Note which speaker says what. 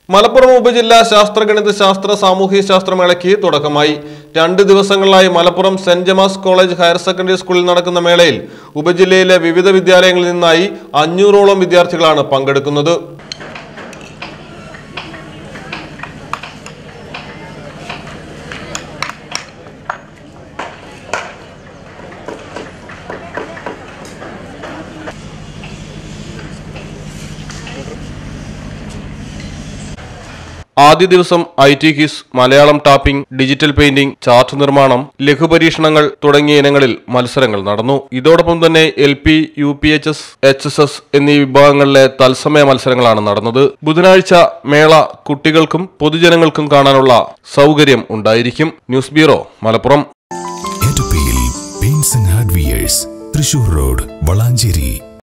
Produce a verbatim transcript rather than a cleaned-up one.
Speaker 1: മലപ്പുറം ഉപജില്ലാ ശാസ്ത്രഗണിത ശാസ്ത്ര സാമൂഹ്യ ശാസ്ത്രമേളയ്ക്ക് തുടക്കമായി. രണ്ട് ദിവസങ്ങളിലായി Malappuram saint Gemma's college higher secondary സ്കൂളിൽ നടക്കുന്ന മേളയിൽ ഉപജില്ലയിലെ വിവിധ വിദ്യാലയങ്ങളിൽ നിന്നായി അഞ്ഞൂറോളം വിദ്യാർത്ഥികളാണ് പങ്കെടുക്കുന്നത്. ആദ്യ ദിവസം I T quiz, Malayalam typing, digital painting, chart നിർമ്മാണം, ലഘുപരീക്ഷണങ്ങൾ തുടങ്ങിയ ഇനങ്ങളിൽ മത്സരങ്ങൾ നടന്നു. ഇതോടൊപ്പം തന്നെ L P, U P H S, H S S എന്നീ വിഭാഗങ്ങളിലെ തത്സമയ മത്സരങ്ങളാണ് നടന്നത്. ബുധനാഴ്ച മേള കുട്ടികൾക്കും പൊതുജനങ്ങൾക്കും കാണാനുള്ള സൗകര്യം ഉണ്ടായിരിക്കും. News bureau, Malappuram.
Speaker 2: Thrissur road, Valanchery.